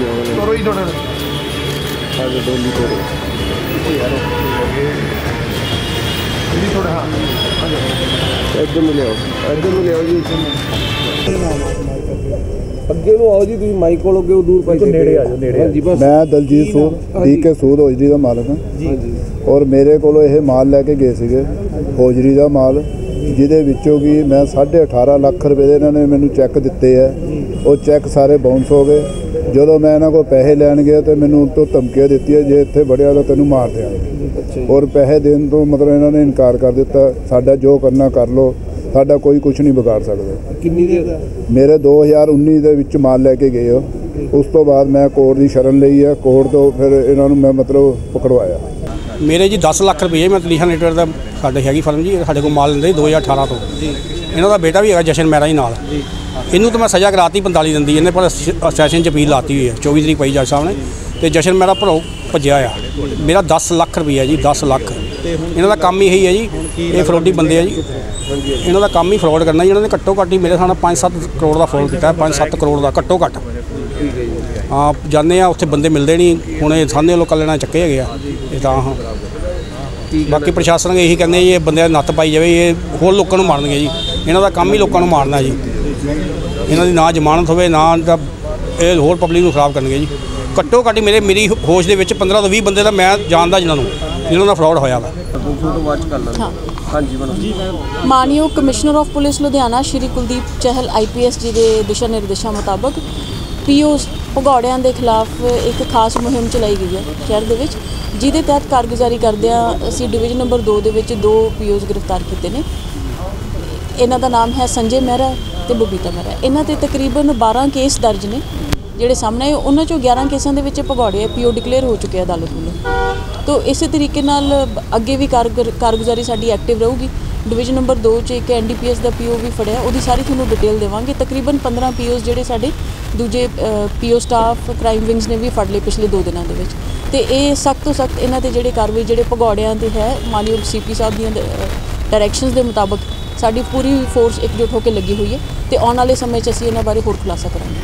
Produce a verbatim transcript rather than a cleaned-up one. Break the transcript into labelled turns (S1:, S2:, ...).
S1: ਤੋੜੋ ਹੀ ਥੋੜਾ
S2: आज डोली तोड़ो
S1: यार थोड़ा हाँ
S2: एकदम ले आओ एकदम ले आओ जी ਅੱਗੇ ਨੂੰ ਆਓ ਜੀ ਤੁਸੀਂ ਮਾਈਕ ਕੋਲ ਅੱਗੇ ਦੂਰ ਪਾਈ
S1: ਨੇੜੇ ਆ ਜਾਓ ਨੇੜੇ
S2: ਜੀ ਬਸ
S3: ਮੈਂ Daljit Sood D K Sood hosiery ਦਾ ਮਾਲਕ ਹਾਂ
S2: ਜੀ
S3: ਔਰ ਮੇਰੇ ਕੋਲੋਂ ਇਹ ਮਾਲ ਲੈ ਕੇ ਗਏ ਸੀਗੇ ਹੋਜਰੀ ਦਾ ਮਾਲ ਜਿਹਦੇ ਵਿੱਚੋਂ ਕਿ ਮੈਂ ਸਾਢੇ ਅਠਾਰਾਂ ਲੱਖ ਰੁਪਏ ਦੇ ਇਹਨਾਂ ਨੇ ਮੈਨੂੰ ਚੈੱਕ ਦਿੱਤੇ ਹੈ ਉਹ ਚੈੱਕ ਸਾਰੇ ਬਾਉਂਸ ਹੋ ਗਏ ਜਦੋਂ ਮੈਂ ਇਹਨਾਂ ਕੋਲ ਪੈਸੇ ਲੈਣ ਗਿਆ ਤੇ ਮੈਨੂੰ ਤੋਂ ਧਮਕੀਆਂ ਦਿੱਤੀਆਂ ਜੇ ਇੱਥੇ ਵੜਿਆ ਤਾਂ ਤੈਨੂੰ ਮਾਰ ਦਿਆਂਗੇ ਔਰ ਪੈਸੇ ਦੇਣ ਤੋਂ ਮਤਲਬ ਇਹਨਾਂ ਨੇ ਇਨਕਾਰ ਕਰ ਦਿੱਤਾ ਸਾਡਾ ਜੋ ਕਰਨਾ ਕਰ ਲਓ ਸਾਡਾ ਕੋਈ ਕੁਝ ਨਹੀਂ ਵਿਗਾੜ ਸਕਦਾ
S2: ਕਿੰਨੀ ਦੇਰ ਦਾ
S3: ਮੇਰੇ ਦੋ ਹਜ਼ਾਰ ਉੱਨੀ ਦੇ ਵਿੱਚ ਮਾਲ ਲੈ ਕੇ ਗਏ ਹੋ ਉਸ ਤੋਂ ਬਾਅਦ ਮੈਂ ਕੋਰਟ ਦੀ ਸ਼ਰਨ ਲਈ ਹੈ ਕੋਰਟ ਤੋਂ ਫਿਰ ਇਹਨਾਂ ਨੂੰ ਮੈਂ ਮਤਲਬ ਪਕੜਵਾਇਆ
S4: ਮੇਰੇ ਜੀ ਦਸ ਲੱਖ ਰੁਪਏ ਮੈਂ ਤਲੀਹਾ ਨੈਟਵਰਕ ਦਾ ਸਾਡੇ ਹੈਗੀ ਫਰਮ ਜੀ ਸਾਡੇ ਕੋਲ ਮਾਲ ਲੈਂਦੇ ਦੋ ਹਜ਼ਾਰ ਅਠਾਰਾਂ ਤੋਂ ਇਹਨਾਂ ਦਾ ਬੇਟਾ ਵੀ ਹੈਗਾ ਜਸ਼ਨ ਮਹਿਰਾ ਜੀ ਨਾਲ ਇਹਨੂੰ ਤਾਂ ਮੈਂ ਸਜ਼ਾ ਕਰਾਤੀ ਪੰਤਾਲੀ ਦਿਨ ਦੀ ਇਹਨੇ ਪਰ ਸੈਸ਼ਨ 'ਚ ਅਪੀਲ ਲਾਤੀ ਹੋਈ ਹੈ ਚੌਵੀ ਤਰੀਕ ਪਈ ਜੱਜ ਸਾਹਿਬ ਨੇ ਅਤੇ ਜਸ਼ਨ ਮਹਿਰਾ ਭਰੋ ਭੱਜਿਆ ਆ ਮੇਰਾ ਦਸ ਲੱਖ ਰੁਪਈਆ ਜੀ ਦਸ ਲੱਖ ਇਹਨਾਂ ਦਾ ਕੰਮ ਹੀ ਇਹੀ ਹੈ ਜੀ ਇਹ ਫਰੋਡੀ ਬੰਦੇ ਆ ਜੀ ਇਹਨਾਂ ਦਾ ਕੰਮ ਹੀ ਫਰੋਡ ਕਰਨਾ ਜੀ ਇਹਨਾਂ ਨੇ ਘੱਟੋ ਘੱਟ ਹੀ ਮੇਰੇ ਸਾਹਮਣੇ ਪੰਜ ਸੱਤ ਕਰੋੜ ਦਾ ਫਰੋਡ ਕੀਤਾ ਪੰਜ ਸੱਤ ਕਰੋੜ ਦਾ ਘੱਟੋ ਘੱਟ ਹਾਂ ਜਾਂਦੇ ਆ ਉੱਥੇ ਬੰਦੇ ਮਿਲਦੇ ਨਹੀਂ ਹੁਣ ਇਹ ਸਾਹਮਣੇ ਲੋਕਾਂ ਲੈਣਾ ਚੱਕੇ ਹੈਗੇ ਆ ਇਹ ਤਾਂ ਹਾਂ ਬਾਕੀ ਪ੍ਰਸ਼ਾਸਨ ਇਹੀ ਕਹਿੰਦੇ ਜੀ ਇਹ ਬੰਦਿਆਂ ਦੀ ਨੱਥ ਪਾਈ ਜਾਵੇ ਇਹ ਹੋਰ ਲੋਕਾਂ ਨੂੰ ਮਾਰਨਗੇ ਜੀ ਇਹਨਾਂ ਦਾ ਕੰਮ ਹੀ ਲੋਕਾਂ ਨੂੰ ਮਾਰਨਾ ਜੀ ਇਹਨਾਂ ਦੀ ਨਾ ਜ਼ਮਾਨਤ ਹੋਵੇ ਨਾ ਤਾਂ ਇਹ ਹੋਰ ਪਬਲਿਕ ਨੂੰ ਖਰਾਬ ਕਰਨਗੇ ਜੀ ਘੱਟੋ ਘੱਟ ਮੇਰੇ ਮੇਰੀ ਹੋਸ਼ ਦੇ ਵਿੱਚ ਪੰਦਰਾਂ ਤੋਂ ਵੀਹ ਬੰਦੇ ਦਾ ਮੈਂ ਜਾਣਦਾ ਜਿਨ੍ਹਾਂ ਨੂੰ ਜਿਨ੍ਹਾਂ ਦਾ ਫਰਾਡ ਹੋਇਆ ਵਾ
S5: ਮਾਨਯੋਗ commissioner of police Ludhiana Shri Kuldeep Chahal I P S ji ਦੇ ਦਿਸ਼ਾ ਨਿਰਦੇਸ਼ਾਂ ਮੁਤਾਬਕ ਪੀਓਸ ਭਗੌੜਿਆਂ ਦੇ ਖਿਲਾਫ ਇੱਕ ਖਾਸ ਮੁਹਿੰਮ ਚਲਾਈ ਗਈ ਹੈ ਸ਼ਹਿਰ ਦੇ ਵਿੱਚ ਜਿਹਦੇ ਤਹਿਤ ਕਾਰਗੁਜ਼ਾਰੀ ਕਰਦਿਆਂ ਅਸੀਂ ਡਿਵੀਜ਼ਨ ਨੰਬਰ ਦੋ ਦੇ ਵਿੱਚ ਦੋ ਪੀਓਸ ਗ੍ਰਿਫਤਾਰ ਕੀਤੇ ਨੇ ਇਹਨਾਂ ਦਾ ਨਾਮ ਹੈ ਸੰਜੇ ਮਹਿਰਾ ਤੇ ਬਬੀਤਾ ਮਹਿਰਾ ਇਹਨਾਂ ਤੇ ਤਕਰੀਬਨ ਬਾਰਾਂ ਕੇਸ ਦਰਜ ਨੇ ਜਿਹੜੇ ਸਾਹਮਣੇ ਉਹਨਾਂ ਚੋਂ ਗਿਆਰਾਂ ਕੇਸਾਂ ਦੇ ਵਿੱਚ ਭਗੌੜੇ ਪੀਓ ਡਿਕਲੇਅਰ ਹੋ ਚੁੱਕੇ ਆ ਅਦਾਲਤ ਵੱਲੋਂ ਤੋ ਇਸੇ ਤਰੀਕੇ ਨਾਲ ਅੱਗੇ ਵੀ ਕਾਰਗੁਰ ਕਾਰਗੁਜ਼ਾਰੀ ਸਾਡੀ ਐਕਟਿਵ ਰਹੂਗੀ ਡਿਵੀਜ਼ਨ ਨੰਬਰ ਦੋ 'ਚ ਇੱਕ ਐਨ ਡੀ ਪੀ ਐਸ ਦਾ ਪੀਓ ਵੀ ਫੜਿਆ ਉਹਦੀ ਸਾਰੀ ਤੁਹਾਨੂੰ ਡਿਟੇਲ ਦੇਵਾਂਗੇ ਤਕਰੀਬਨ ਪੰਦਰਾਂ ਪੀਓਸ ਜਿਹੜੇ ਸਾਡੇ ਦੂਜੇ ਪੀਓ ਸਟਾਫ ਕ੍ਰਾਈਮ ਵਿੰਗਸ ਨੇ ਵੀ ਫੜ ਲਏ ਪਿਛਲੇ ਦੋ ਦਿਨਾਂ ਦੇ ਵਿੱਚ ਅਤੇ ਇਹ ਸਖਤ ਤੋਂ ਸਖਤ ਇਹਨਾਂ ਦੇ ਜਿਹੜੇ ਕਾਰਵਾਈ ਜਿਹੜੇ ਭਗੌੜਿਆਂ ਦੇ ਹੈ ਮਾਨਯੋਗ ਸੀ ਪੀ ਸਾਹਿਬ ਦੀਆਂ ਡਾਇਰੈਕਸ਼ਨਸ ਦੇ ਮੁਤਾਬਕ ਸਾਡੀ ਪੂਰੀ ਫੋਰਸ ਇਕਜੁੱਟ ਹੋ ਕੇ ਲੱਗੀ ਹੋਈ ਹੈ ਅਤੇ ਆਉਣ ਵਾਲੇ ਸਮੇਂ 'ਚ ਅਸੀਂ ਇਹਨਾਂ ਬਾਰੇ ਹੋਰ ਖੁਲਾਸਾ ਕਰਾਂਗੇ।